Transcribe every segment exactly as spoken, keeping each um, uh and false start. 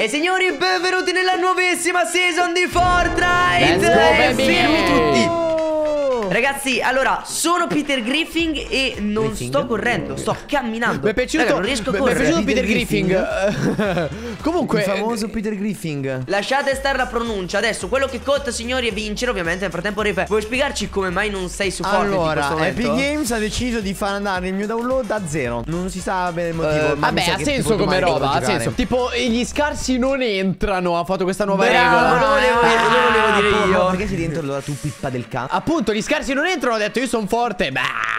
E signori, benvenuti nella nuovissima season di Fortnite. Let's go, baby. Fermi tutti. Ragazzi, allora, sono Peter Griffin e non Griffin? sto correndo, sto camminando. Mi è piaciuto, Raga, non riesco a mi è correre. piaciuto Peter, Peter Griffin. Griffin. Comunque, il famoso Peter Griffin. Lasciate stare la pronuncia. Adesso quello che conta, signori, è vincere. Ovviamente nel frattempo Rife, vuoi spiegarci come mai non sei su Fortnite in questo Allora, momento? Epic Games ha deciso di far andare il mio download a zero. Non si sa bene il motivo. Eh, ma mi vabbè, sa ha che senso tipo come domani roba, devo ha giocare. senso. Tipo, gli scarsi non entrano. Ha fatto questa nuova Bravo, regola. lo volevo, lo volevo dire Ah, io. ma perché sei dentro allora tu pippa del cazzo? Appunto, gli scarsi non entrano. Ho detto, io sono forte. Bah.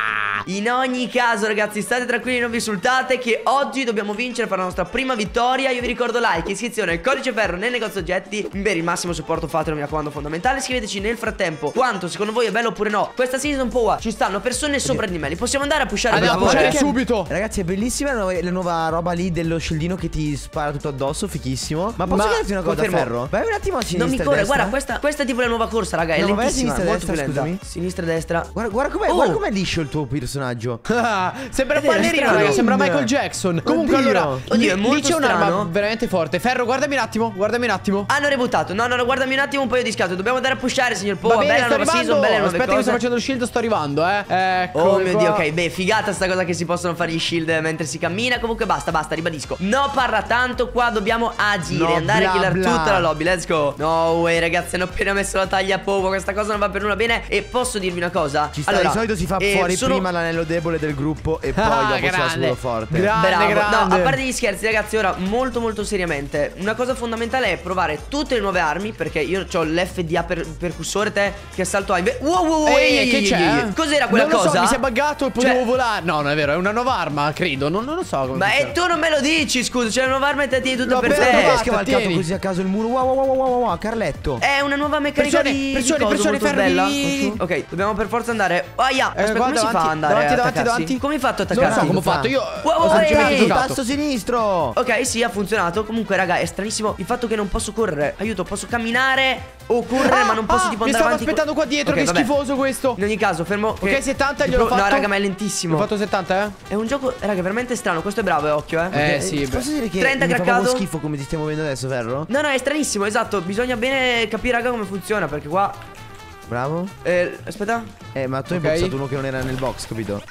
In ogni caso, ragazzi, state tranquilli, non vi insultate, che oggi dobbiamo vincere per la nostra prima vittoria. Io vi ricordo like, iscrizione, codice ferro nel negozio oggetti. Per il massimo supporto fatelo, mi raccomando, fondamentale. Scriveteci nel frattempo quanto secondo voi è bello oppure no questa season. Poa, ci stanno persone sopra di me, li possiamo andare a pushare per Andiamo a favore? pushare subito. Ragazzi, è bellissima la nuova, la nuova roba lì dello scildino che ti spara tutto addosso, fichissimo. Ma posso Ma chiederti una cosa, confermo. Ferro? Vai un attimo a sinistra. Non mi e corre, destra. guarda, questa, questa è tipo la nuova corsa, raga, è No, ma vai a lentissima, sinistra e molto più destra, lenta. scusami. Sinistra e destra. Guarda, guarda com'è, Oh. guarda com'è liscio il tuo personaggio. Sembra È vero, ballerino, strano. raga, sembra Michael Jackson. Comunque, Oddio. allora, Oddio, lì, è molto lì c'è un'arma strano. veramente forte. Ferro, guardami un attimo, guardami un attimo. Hanno rebuttato. No, no, no, guardami un attimo un paio di scatto. Dobbiamo andare a pushare, signor Va Poa. bene, Bella sto nuova arrivando. season, belle nuove Aspetta che cose. sto facendo lo shield, sto arrivando, eh. Ecco. Oh mio Dio, ok, beh, figata sta cosa che si possono fare gli shield mentre si cammina. Comunque basta, basta, ribadisco. No parla tanto, qua dobbiamo agire, No, andare bla, a killare bla. tutta la lobby, let's go. No way ragazzi, hanno appena messo la taglia a poco. Questa cosa non va per nulla bene. E posso dirvi una cosa? Ci sta, allora, di solito si fa eh, fuori sono... prima l'anello debole del gruppo e poi Ah, dopo si va grande. solo forte. Grande, Bravo. grande. No, a parte gli scherzi ragazzi, ora molto molto seriamente, una cosa fondamentale è provare tutte le nuove armi. Perché io ho l'F D A per percussore, te che salto hai. Wow wow wow, Ehi, ehi, che ehi, c'è? ehi, ehi. Cos'era quella non lo cosa? so, mi si è buggato e potevo Cioè- volare. No, non è vero, è una nuova arma, credo. Non, non lo so come Ma funziona. e tu non me lo dici, scusa, c'è una nuova arma e te tieni tutto L'ho per appena te. Perché hai trovata, scavalcato tieni. così a caso il muro? Wow wow wow wow wow, wow Carletto. È una nuova meccanica Pressione, di, pressione, di coso pressione, molto fermi. bella. Ok, dobbiamo per forza andare. Aia, Eh, aspetta, come guarda, si fa davanti, ad andare davanti, a davanti, attaccarsi? davanti. Come hai fatto a Non lo so attaccarsi? come ho fa? fatto, io Wow, ho wow, semplicemente ehi. Il giocato. tasto sinistro. Ok, sì, ha funzionato. Comunque, raga, è stranissimo il fatto che non posso correre. Aiuto, posso camminare o correre, Ah, ma non posso ah, tipo mi andare stavo avanti. aspettando qua dietro, Ok, che vabbè. schifoso questo. In ogni caso, fermo. Ok, che- settanta di gliel'ho pro- fatto. No, raga, ma è lentissimo. Ho fatto settanta, eh? È un gioco, raga, veramente strano. Questo è bravo, eh, occhio, eh. Eh, sì, beh. Posso dire che trenta mi fa craccato? proprio schifo come ti stiamo vedendo adesso, Ferro? No, no, è stranissimo, esatto. Bisogna bene capire, raga, come funziona. Perché qua. Bravo. Eh, aspetta. Eh, ma tu hai Ok. bocciato uno che non era nel box, capito?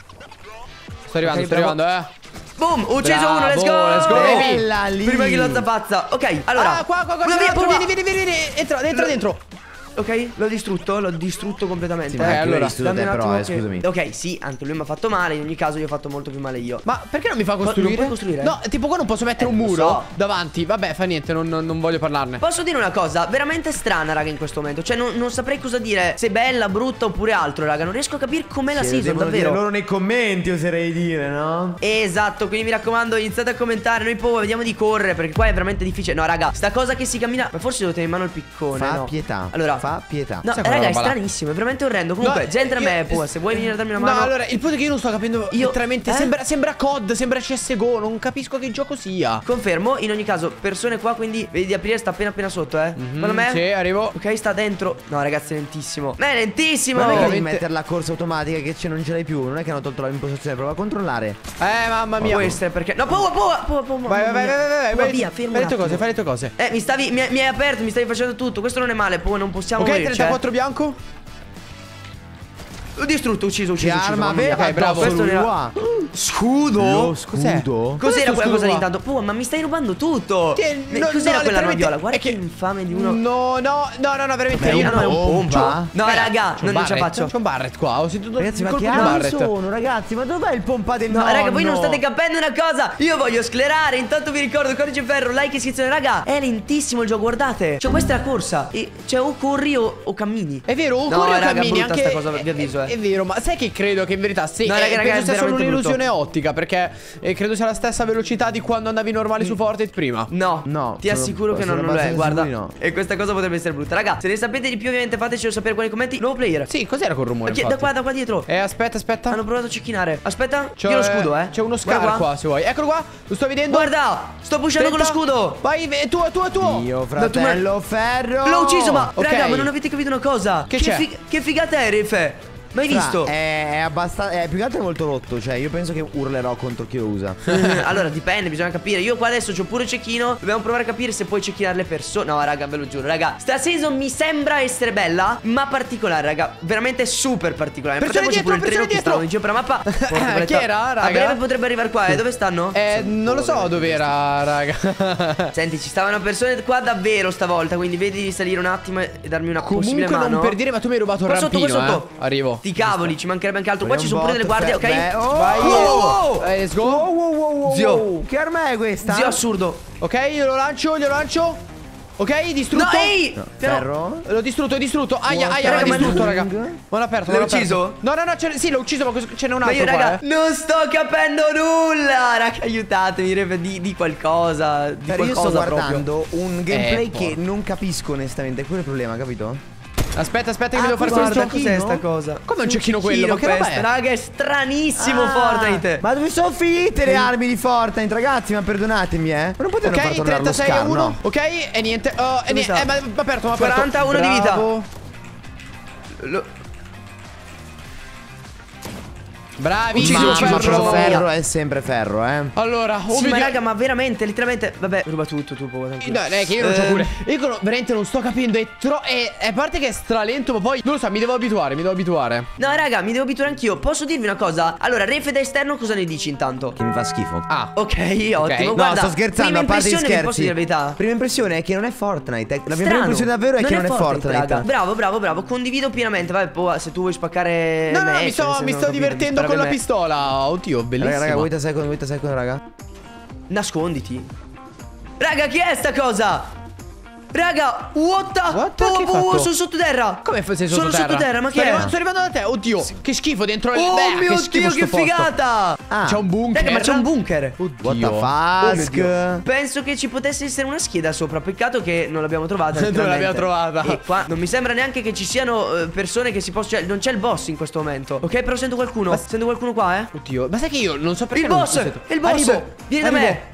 Sto arrivando, Ok, sto bravo. arrivando, eh. Boom, ho ucciso Bravo, uno, let's go. let's go, baby. Bella lì. Prima che lo zapazza. Ok, allora. Ah, qua, qua, qua, una c'è via, l'altro, prova. vieni, vieni, vieni, vieni. Entra, entra Lo- dentro. Ok, l'ho distrutto, l'ho distrutto completamente. Sì, ma Eh, anche allora, l'hai distrutto dammi te un però, attimo eh, che- scusami. Ok, sì, anche lui mi ha fatto male. In ogni caso io ho fatto molto più male io. Ma perché non mi fa non costruire? puoi costruire? No, tipo qua non posso mettere Eh, un lo muro so. davanti. Vabbè, fa niente, non, non- non voglio parlarne. Posso dire una cosa veramente strana, raga, in questo momento. Cioè non, non saprei cosa dire, se bella, brutta oppure altro, raga. Non riesco a capire com'è la Sì, lo season, devono dire davvero. loro nei commenti, oserei dire, no? Esatto, quindi mi raccomando, iniziate a commentare. Noi poi vediamo di correre, perché qua è veramente difficile. No, raga, sta cosa che si cammina. Ma forse devo tenere in mano il piccone. Fa no? pietà. Allora, Fa pietà. no, Sai quella raga, è roba là? stranissimo, è veramente orrendo. Comunque, No, già entra io- me, Pua, se vuoi venire a darmi una mano. No, allora, il punto è che io non sto capendo Io- letteralmente. eh? Sembra, sembra C O D, sembra C S G O. Non capisco che gioco sia. Confermo, in ogni caso, persone qua, quindi vedi di aprire, sta appena appena sotto, eh. Guarda me. Sì, arrivo. Ok, sta dentro. No, ragazzi, è lentissimo. Ma è lentissimo. Ma non è che devi veramente- mettere la corsa automatica che ce non ce l'hai più. Non è che hanno tolto l'impostazione, prova a controllare. Eh, mamma mia. Può essere perché. No, Pua, Pua, Pua, Pua, Vai, vai, vai, vai, vai, Pua, vai. via, fermo. Fai un le tue cose, attimo. fai le tue cose. Eh, mi stavi. Mi, mi hai aperto, mi stavi facendo tutto. Questo non è male, Pua, non possiamo Ok, morirci, trentaquattro bianco. eh. Ho distrutto, ucciso, ucciso, Che ucciso. arma mamma mia. aveva Ok, bravo. addosso Questo lui era- qua? Scudo? Lo Cos'è? scudo? Cos'era Cos'è quella sto cosa scudo lì qua? tanto? Pua, ma mi stai rubando tutto. Che- Ne- no, Cos'era no, quella letteralmente- raviola? Guarda è che che- infame di uno. No, no, no, no, no, veramente. Ma è io una non un pompa? pompa? No, Beh, raga, c'è un non ce la Barrett, faccio. C'è un Barrett qua. Ho sentito Ragazzi, il ma colpo che di un armi Barrett. sono, ragazzi? Ma dov'è il pompa del No, nonno? raga, voi non state capendo una cosa. Io voglio sclerare. Intanto vi ricordo codice ferro, like e iscrizione. Raga, è lentissimo il gioco, guardate. Cioè, questa è la corsa. E, cioè, o corri o, o cammini. È vero, o No, corri o raga, cammini brutta anche. sta cosa, vi avviso, eh. È, è vero, ma sai che credo che in verità sì, No, eh, raga, raga, penso è sia solo veramente un'illusione brutto. ottica, perché eh, credo sia la stessa velocità di quando andavi normali su Fortnite prima. No, No, ti sono- assicuro che non, sono non lo è. abbastanza Guarda, sicuro di no. e questa cosa potrebbe essere brutta. Raga, se ne sapete di più, ovviamente fatecelo sapere qua nei commenti. Nuovo player. Sì, cos'era quel rumore? Ok, da infatti? qua, da qua dietro. Eh, aspetta, aspetta. Hanno provato a cecchinare. Aspetta, C'è io lo scudo, eh. C'è uno Guarda scar qua, se vuoi. Eccolo qua, lo sto vedendo. Guarda, sto pushando con lo trenta. scudo. Vai, è tuo, è tuo, è tuo. Io, No, tu fratello Ferro. L'ho ucciso, ma Ok. raga, ma non avete capito una cosa? Che che, c'è? fig- che figata è, Refe? Mai Fra, visto? È, è abbastanza. È più che altro è molto rotto. Cioè, io penso che urlerò contro chi lo usa. Allora dipende, bisogna capire. Io qua adesso c'ho pure cecchino. Dobbiamo provare a capire se puoi cecchinare le persone. No raga, ve lo giuro, raga, sta season mi sembra essere bella, ma particolare, raga. Veramente super particolare. Nel Persone frattempo c'è pure il treno dietro, che stavano in giro per la mappa. Porca Chi era, raga? A breve potrebbe arrivare qua. E dove stanno? Eh, non lo so dove era, raga. Senti, ci stavano persone qua davvero stavolta. Quindi vedi di salire un attimo e darmi una possibile Comunque mano. non per dire, ma tu mi hai rubato il Qua sotto, rampino, qua sotto. eh. Arrivo. Ti cavoli, ci mancherebbe anche altro. Qua ci sono un pure delle bot, guardie, ok? beh, oh, Vai. oh, Eh, let's go. wow, wow, wow, wow, Zio. wow. Che arma è questa? Zio assurdo. Ok, io lo lancio, glielo lancio. Ok, distrutto. No, ehi! No, Piano. ferro. L'ho distrutto, è distrutto. Aia, Buon aia, l'ho raga, ma distrutto, non- raga. Non aperto, L'hai non aperto. ucciso? No, no, no, ce- sì, l'ho ucciso, ma ce n'è un Ma altro io qua, raga eh. non sto capendo nulla. Raga, aiutatemi, raga, di, di qualcosa. Di Per io qualcosa sto proprio. guardando un gameplay Eh, che porca. non capisco onestamente. Quello è il problema, capito? Aspetta, aspetta che Ah, devo fare guarda, questo. cos'è Cos'è sta sta cosa? Come un cecchino quello? Ma che roba questo, è? raga, è stranissimo Ah, Fortnite. Ma dove sono finite le armi di Fortnite, ragazzi? Ma perdonatemi, eh. Ma non potevano far Ok, tornare lo trentasei a scarno, uno. no? Ok, e niente. Oh, e Dove niente. sta? Eh, ma ma aperto, ma aperto. quarantuno di vita. Bravo. Lo- Bravi, Ucciso, Ma, ucciso, ma ucciso. però Ferro. ferro è sempre ferro, eh. Allora, oh Sì, mio ma Dio. raga, ma veramente, letteralmente. Vabbè, ruba tutto tu, po', tranquillo. No, è che io non c'ho Eh, pure. Io non- veramente non sto capendo. È tro. È, è a parte che è stralento, ma poi non lo so, mi devo abituare, mi devo abituare. No, raga, mi devo abituare anch'io. Posso dirvi una cosa? Allora, Refe da esterno, cosa ne dici intanto? Che mi fa schifo. Ah, Ok, ottimo. No, Guarda, sto scherzando, prima a parte gli impressione vi scherzi. posso dire la verità. Prima impressione è che non è Fortnite. eh. La mia prima Strano. impressione davvero è che non è Fortnite. raga. Bravo, bravo, bravo. Condivido pienamente. Vabbè, poi se tu vuoi spaccare. no, no, me, no, mi cioè, sto, nel mi senso, non sto ho capito, divertendo mi con la sparavi a me. pistola. Oddio, bellissimo. Raga, raga, wait a second, wait a second, raga. Nasconditi. Raga, chi è sta cosa? Raga, what the? What the- Oh, che hai oh, oh, fatto? sono sottoterra. Come sei Sono sottoterra? sottoterra, ma sto che è? arrivando, sto arrivando da te. Oddio, che schifo dentro il Oh beh, mio che schifo Dio, sto che posto. figata. Ah, C'è un bunker. Raga, ma c'è un bunker. what the Oddio. Oh mio fuck? Dio. Penso che ci potesse essere una scheda sopra. Peccato che non l'abbiamo trovata. Non letteralmente. l'abbiamo trovata. E qua non mi sembra neanche che ci siano eh, persone che si possono. Cioè, non c'è il boss in questo momento. Ok, però sento qualcuno. Sento qualcuno qua, eh. Oddio, ma sai che io non so perché Il non boss! non sento. Il boss! Arrivo, Vieni da arrivo. me!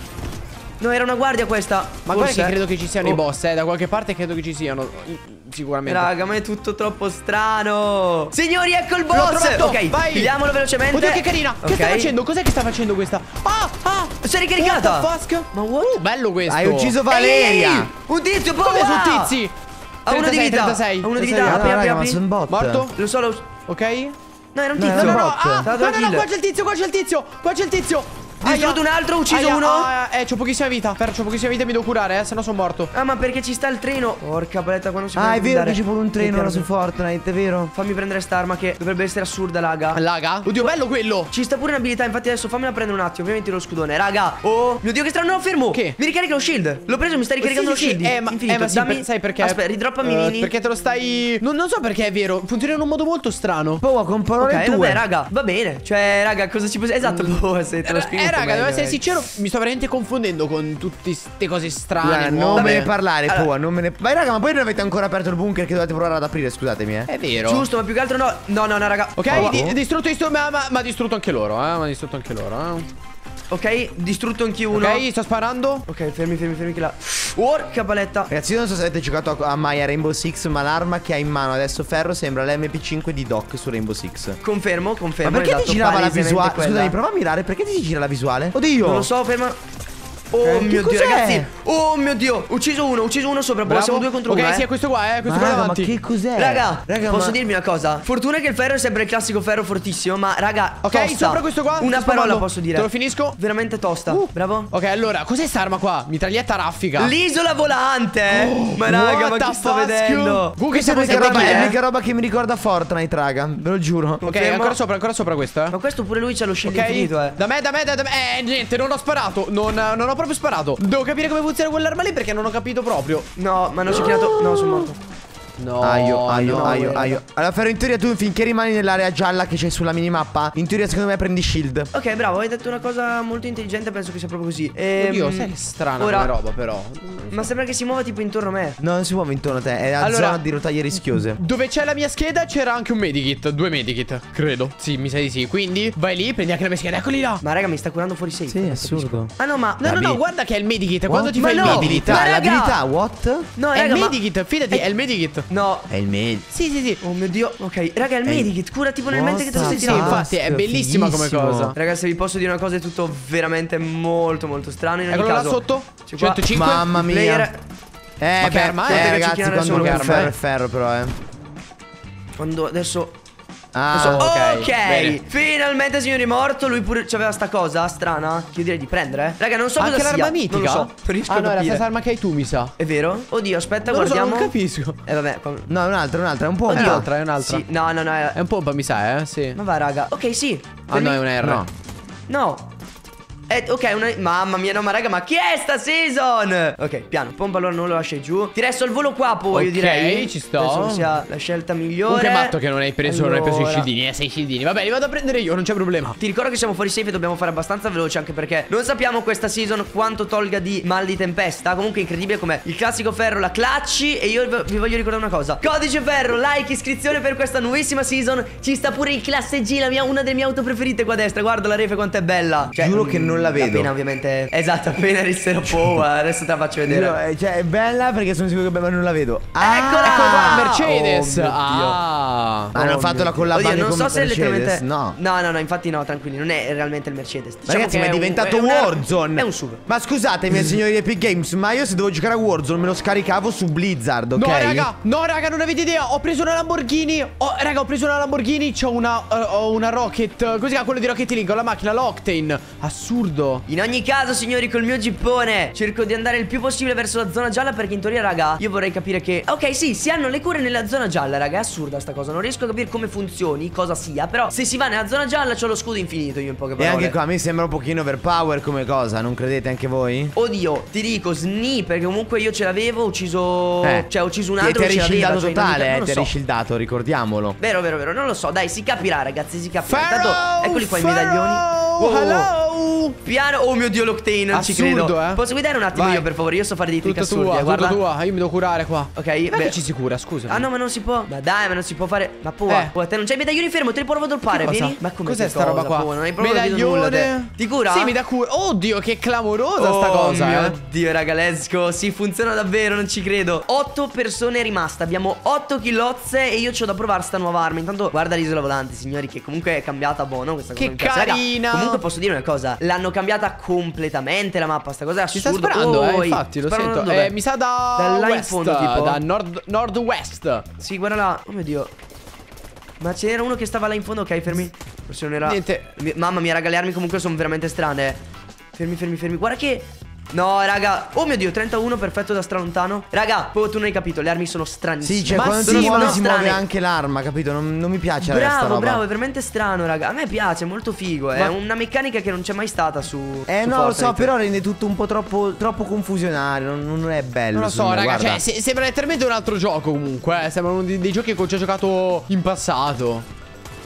No, era una guardia questa. Ma guarda Forse. che credo che ci siano Oh. i boss, eh. Da qualche parte credo che ci siano. Sicuramente. Raga, ma è tutto troppo strano. Signori, ecco il L'ho boss. trovato, Ok, vai. pigliamolo velocemente. Oddio, che carina. Che Ok. sta facendo? Cos'è che sta facendo questa? Ah, ah. Si è ricaricata. What the fuck? Ma what? Uh, bello questo. Hai ucciso Valeria. Ehi, un tizio, Come boa! sono tizi? Ha uno di trentasei, vita. trentasei, Ha uno di trentasei. vita. Ah, Apri, no, apri, raga, ma apri. sono bot. Morto? Lo so, lo. Ok. No, era un No, tizio. era No, un no, no, bot. ah, T'ha dato no, la no, no, kill. qua c'è il tizio, qua c'è il tizio, qua c'è il tizio. Distrutto un altro, ucciso Aia, uno. ah, eh, c'ho pochissima vita. Ferro, c'ho pochissima vita e mi devo curare, eh, se no sono morto. Ah, ma perché ci sta il treno? Porca paletta, qua non si può Ah, è vero guidare. che c'è pure un treno ora su Letteralmente. Fortnite, è vero. Fammi prendere sta arma che dovrebbe essere assurda, raga. Laga? Oddio, bello quello. Ci sta pure un'abilità, infatti adesso fammela prendere un attimo. Ovviamente lo scudone, raga. Oh mio Dio, che strano, no, fermo. Che? Mi ricarica lo shield. L'ho preso, mi sta ricaricando Sì, sì, lo sì, shield. eh, ma, Infinito. eh, ma sì, Dammi- per- sai perché? Aspetta, ridroppami Eh, mini. Perché te lo stai. Non, non so perché è vero. Funziona in un modo molto strano. Poi con parole Ok, tue. vabbè, raga, va bene. Cioè, raga, cosa ci può. Esatto, boh, se te lo Eh, spiego. eh, un po' raga, devo meglio, essere eh. sincero, mi sto veramente confondendo con tutte queste cose strane. Guarda, non nuove. me ne parlare, Allora- Pua, non me ne. Vai, raga, ma poi non avete ancora aperto il bunker che dovete provare ad aprire, scusatemi, eh. È vero. Giusto, ma più che altro no. No, no, no, raga. Ok, Oh, di- oh. distrutto, distrutto, ma, ma, ma distrutto anche loro, eh. Ma distrutto anche loro, eh. Ok, distrutto anche uno. Ok, sto sparando. Ok, fermi, fermi, fermi che la. Porca paletta. Ragazzi, io non so se avete giocato a, a mai a Rainbow Six, ma l'arma che ha in mano adesso Ferro sembra l'M P cinque di Doc su Rainbow Six. Confermo, Ma confermo. perché esatto, ti girava la palesemente visuale? quella. Scusami, prova a mirare, perché ti gira la visuale? Oddio! Non lo so, ferma. Oh Eh, che mio Dio, cos'è? ragazzi. Oh mio Dio. Ucciso uno, ucciso uno sopra. Bravo. Siamo due contro ok, uno. sì, eh. è questo qua, eh. Questo Ma qua raga, ma davanti. che cos'è? Raga, Raga, posso ma- dirvi una cosa? Fortuna che il ferro è sempre il classico ferro fortissimo. Ma raga, Ok, tosta. sopra questo qua. Una sto parola spamando. posso dire. Te lo finisco? Veramente tosta. Uh. Bravo. Ok, allora, cos'è sta arma qua? Mitraglietta raffica. L'isola volante. ma raga, what ma the chi sto fuck? vedendo? Gu, che Questa è siamo l'unica roba, sempre è qui, eh. l'unica roba che mi ricorda Fortnite, raga. Ve lo giuro. Ok, Confermo. ancora sopra, ancora sopra questo, eh. Ma questo pure lui c'ha lo shield Ok, infinito, eh. da me, da me, da, da me. Eh, niente, non ho sparato. Non, non ho proprio sparato. Devo capire come funziona quell'arma lì perché non ho capito proprio. No, ma non ci ho creato. No, sono morto. No, Aio, aio, no, aio, raga. aio. Allora, Ferro, in teoria tu finché rimani nell'area gialla che c'è sulla minimappa, in teoria secondo me prendi shield. Ok, bravo, hai detto una cosa molto intelligente, penso che sia proprio così. Ehm, Oddio, sai che strana ora- come roba, però. Ma sembra che si muova tipo intorno a me. No, non si muove intorno a te, è la Allora- zona di rotaie rischiose. Dove c'è la mia scheda c'era anche un medikit. Due medikit, credo. Sì, mi sa di sì. Quindi vai lì, prendi anche la mia scheda. Eccoli là. Ma raga, mi sta curando fuori safe. Sì, non è capisco. assurdo. Ah no, ma No, no, Gabi. no, guarda che è il medikit. Quando ti Ma fai no, il ma medikit. raga- L'abilità, what? No, È il raga, ma medikit, fidati, è il medikit. No. È il med. Sì, sì, sì. Oh mio Dio. Ok, raga, è il medikit. Cura tipo nel mente che te lo stai Sì, tirando. infatti è bellissima come Fighissimo. cosa. Ragazzi, se vi posso dire una cosa, è tutto veramente molto molto strano. In ogni Eccolo là caso, sotto. c'è qua centocinque. Mamma il mia. player. Eh, Ma beh, che arma è? eh, Potete ragazzi, cecchинare quando solo è che ferro arma è è. ferro però, eh. Quando adesso Ah, adesso- ok, ok, bene. finalmente signori morto. Lui pure c'aveva sta cosa strana che io direi di prendere. Raga, non so Anche cosa l'arma sia. mitica? Non lo so, non riesco Ah a no, è la capire. stessa arma che hai tu, mi sa. È vero? Oddio, aspetta, Non lo so, guardiamo. non capisco. Eh vabbè, qua- No, è un'altra, un'altra, è un po'. È un'altra, è un'altra. Sì, no, no, no. È È... un pompa, mi sa, eh? Sì. Ma va, raga. Ok, sì. Ah no, è un R. No. No. Eh, ok, una... mamma mia, no, ma raga, ma chi è sta season? Ok, piano, pompa allora non lo lasci giù. Ti resto al volo qua, poi, io Ok, direi. ci sto. Penso che sia la scelta migliore. Comunque matto che non hai preso, non hai preso i Allora. scildini, eh, sei scildini. Vabbè, li vado a prendere io, non c'è problema. Ti ricordo che siamo fuori safe e dobbiamo fare abbastanza veloce, anche perché non sappiamo questa season quanto tolga di mal di tempesta. Comunque è incredibile come il classico ferro la clutchi. E io vi voglio ricordare una cosa: codice ferro, like, iscrizione per questa nuovissima season. Ci sta pure il classe G, la mia, una delle mie auto preferite qua a destra. Guarda la refe quanto è bella. Cioè, Giuro che non la vedo. Appena ovviamente. Esatto, appena iniziano Power. Adesso te la faccio vedere. Io, eh, cioè, è bella perché sono sicuro che ma non la vedo. Eccola Ecco qua, Ah, Mercedes. oh mio Dio. ah. Hanno Oh fatto mio la Dio. collab Oddio, anche non con so se Mercedes, letteralmente. no. No, no, no, infatti no, tranquilli, non è realmente il Mercedes. Diciamo Ragazzi, ma che è un- diventato è una- Warzone. È un sub. Ma scusate, miei signori di Epic Games, ma io se devo giocare a Warzone me lo scaricavo su Blizzard, ok? No, raga, no, raga, non avete idea. Ho preso una Lamborghini. Oh, raga, ho preso una Lamborghini. C'ho una, uh, ho una Rocket. Così si chiama quello di Rocket League. Ho la macchina, l'Octane. Assurdo. In ogni caso, signori, col mio gippone cerco di andare il più possibile verso la zona gialla, perché in teoria, raga, io vorrei capire che... Ok, sì, si hanno le cure nella zona gialla, raga. È assurda sta cosa. Non riesco a capire come funzioni, cosa sia. Però se si va nella zona gialla c'ho lo scudo infinito, io in poche E parole. anche qua mi sembra un pochino overpower come cosa, non credete anche voi? Oddio, ti dico, Sni, perché comunque io ce l'avevo, ho ucciso... Eh. Cioè, ho ucciso un Ti- altro ti che eri ce l'aveva, shieldato cioè, in ogni totale, caso- eh, non ti lo eri so. shieldato, ricordiamolo. Vero, vero, vero, non lo so, dai, si capirà, ragazzi, si capirà. Ferro, Intanto, eccoli qua i ferro, medaglioni. Wow. hello. Piano, oh mio Dio, l'Octane, non ci Assurdo, credo. eh. Posso guidare un attimo Vai. io, per favore? Io so fare dei trick Tutta assurdi, tua, eh, guarda. tutta tua. Io mi devo curare qua. Ok, Ma beh. che ci si cura, scusa. Ah no, ma non si può. Ma dai, ma non si può fare. Ma può, Eh. può. Te non c'hai i medaglioni fermo, te li provo a droppare, Che cosa? vieni. Ma come Cos'è che sta roba cosa, qua? Può? Non hai proprio capito nulla, te. Ti cura? Sì, mi dà cura. Oddio, che clamorosa sta Oh cosa, mio eh. Dio, raga, let's go. Sì, funziona davvero, non ci credo. Otto persone rimaste. Abbiamo otto killozze e io c'ho da provare sta nuova arma. Intanto guarda l'isola volante, signori, che comunque è cambiata buono questa cosa. Che mi piace. Raga, carina. comunque posso dire una cosa, l'hanno cambiata completamente la mappa. Sta cosa è Ci assurda. sta sparando, eh, Oi, infatti, lo sparano sento. da dov'è? Eh, mi sa da Da là in west, fondo, tipo. da nord nord-west. Sì, guarda là. Oh mio Dio. Ma ce n'era uno che stava là in fondo, ok, fermi. Forse non era. Niente. Mi- Mamma mia, raga, le armi comunque sono veramente strane. Fermi, fermi, fermi. Guarda che. No, raga. Oh mio Dio, trentuno, perfetto da stralontano. Raga, poi tu non hai capito, le armi sono stranissime. Sì, cioè Ma quando sì, si muove no, si muove strane. anche l'arma, capito? Non, non mi piace raga, sta Bravo, roba. bravo, è veramente strano, raga. A me piace, è molto figo. È Ma- una meccanica che non c'è mai stata su. Eh su no, lo so, Fortnite. però rende tutto un po' troppo, troppo confusionario. Non, non è bello. Non lo so, secondo me, raga, guarda. cioè, se- sembra letteralmente un altro gioco comunque, eh. Sembra uno dei, dei giochi che ho già giocato in passato.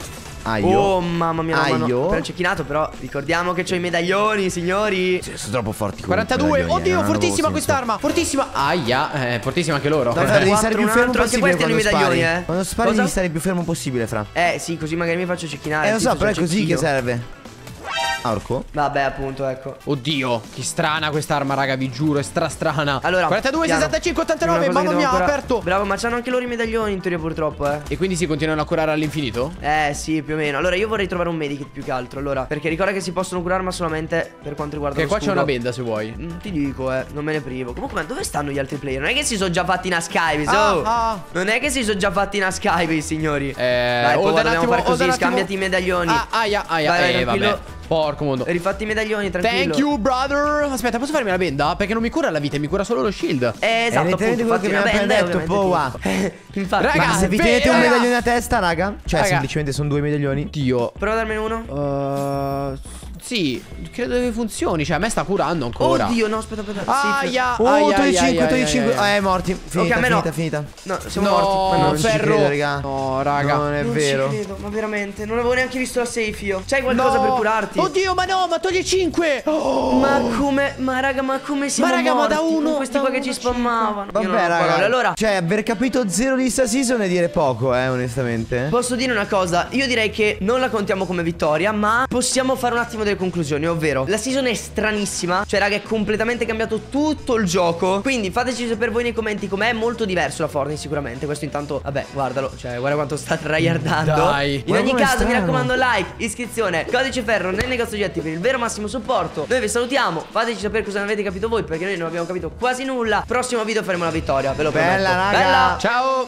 Aio. Oh, mamma mia, no, ma no. Aio. Appena cecchinato, però ricordiamo che c'ho i medaglioni, signori. Sì, sono troppo forti. quarantadue, comunque, oddio, non avevo fortissima senso. quest'arma, fortissima. Aia, eh, fortissima anche loro. Dai, Fra, devi quattro, stare più un fermo altro, anche possibile questi hanno i quando spari. medaglioni, eh. Quando spari Cosa? devi stare il più fermo possibile, Fra. Eh, sì, così magari mi faccio cecchinare. Eh lo so, Zitto, però è c'è così che cecchino. serve. Ah, orco? Vabbè, appunto, ecco. Oddio, che strana quest'arma, raga, vi giuro, è stra strana. Allora, quarantadue, piano. sessantacinque, Una ottantanove, cosa che mamma devo mia, ancora- aperto. Bravo, ma c'hanno anche loro i medaglioni in teoria, purtroppo, eh. E quindi si continuano a curare all'infinito? Eh sì, più o meno. Allora io vorrei trovare un medikit più che altro. Allora, perché ricorda che si possono curare ma solamente per quanto riguarda Che lo qua c'è scudo. una benda se vuoi. Mm, Ti dico, eh, non me ne privo. Comunque, ma dove stanno gli altri player? Non è che si sono già fatti una Skybase, Ah, oh. ah. Non è che si sono già fatti una Skybase, signori. Eh, Dai, hold poi on dobbiamo attimo, fare hold così, on attimo. scambiati i medaglioni. Ah, aia, aia, Vai, vai, eh, tranquillo. vabbè. Porco mondo. Rifatti i medaglioni, tranquillo. Thank you, brother. Aspetta, posso farmi la benda? Perché non mi cura la vita, mi cura solo lo shield. Eh, esatto, letteralmente appunto, quello fatti che mi una ha benda e appena detto, ovviamente boh, ti- Infatti, Raga, Ma se vi ve- tenete un raga. medaglione a testa, raga. Cioè, Raga. semplicemente sono due medaglioni. Dio. prova a darmene uno. Uh, sì, credo che funzioni. Cioè, a me sta curando ancora. Oddio, no, aspetta, aspetta. Sì, Aia, Oh, aia, tre aia, cinque, aia, tre cinque. aia, aia. Eh, morti. Finita, Ok, a me no. finita, finita. No, siamo No, morti. Ma non ci ferro. credo, raga. No, raga. Non è non vero. ci credo, ma veramente. Non avevo neanche visto la safe io. C'hai qualcosa No. per curarti? Oddio, ma no, ma toglie cinque. Oh. Ma come, ma raga, ma come siamo raga, ma morti da uno- con questi da qua che uno ci a cinque. spammavano? Io Vabbè, non ho parole. raga. Allora, Cioè, aver capito zero di sta season è dire poco, eh, onestamente. posso dire una cosa? Io direi che non la contiamo come vittoria, ma possiamo fare un attimo delle conclusioni, ovvero la season è stranissima. Cioè raga, è completamente cambiato tutto il gioco. Quindi fateci sapere voi nei commenti com'è. Molto diverso la Fortnite sicuramente. Questo intanto, vabbè, guardalo. Cioè guarda quanto sta tryhardando. Dai. In ogni com'è caso strano. mi raccomando, like, iscrizione, codice ferro nel negozio oggetti per il vero massimo supporto. Noi vi salutiamo. Fateci sapere cosa ne avete capito voi, perché noi non abbiamo capito quasi nulla. Prossimo video faremo la vittoria, ve lo Bella, prometto. raga. Bella. Ciao.